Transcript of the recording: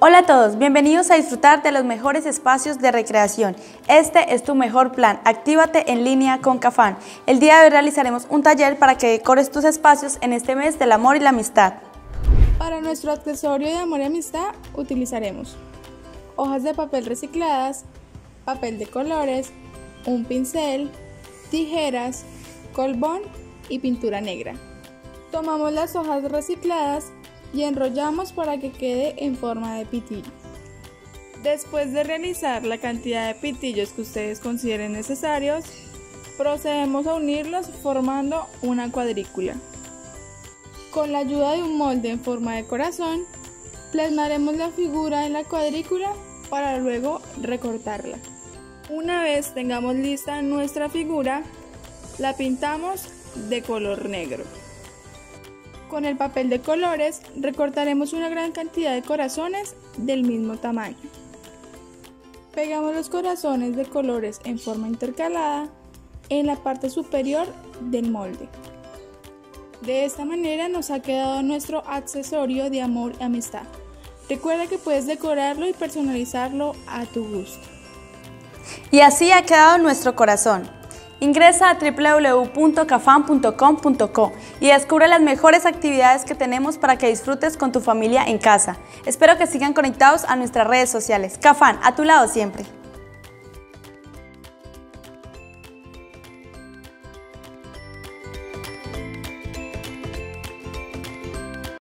Hola a todos, bienvenidos a disfrutar de los mejores espacios de recreación. Este es tu mejor plan, actívate en línea con Cafán. El día de hoy realizaremos un taller para que decores tus espacios en este mes del amor y la amistad. Para nuestro accesorio de amor y amistad utilizaremos hojas de papel recicladas, papel de colores, un pincel, tijeras, colbón y pintura negra. Tomamos las hojas recicladas y enrollamos para que quede en forma de pitillo. Después de realizar la cantidad de pitillos que ustedes consideren necesarios, procedemos a unirlos formando una cuadrícula. Con la ayuda de un molde en forma de corazón, plasmaremos la figura en la cuadrícula para luego recortarla. Una vez tengamos lista nuestra figura, la pintamos de color negro. Con el papel de colores recortaremos una gran cantidad de corazones del mismo tamaño. Pegamos los corazones de colores en forma intercalada en la parte superior del molde. De esta manera nos ha quedado nuestro accesorio de amor y amistad. Recuerda que puedes decorarlo y personalizarlo a tu gusto. Y así ha quedado nuestro corazón. Ingresa a www.cafan.com.co y descubre las mejores actividades que tenemos para que disfrutes con tu familia en casa. Espero que sigan conectados a nuestras redes sociales. Cafán, a tu lado siempre.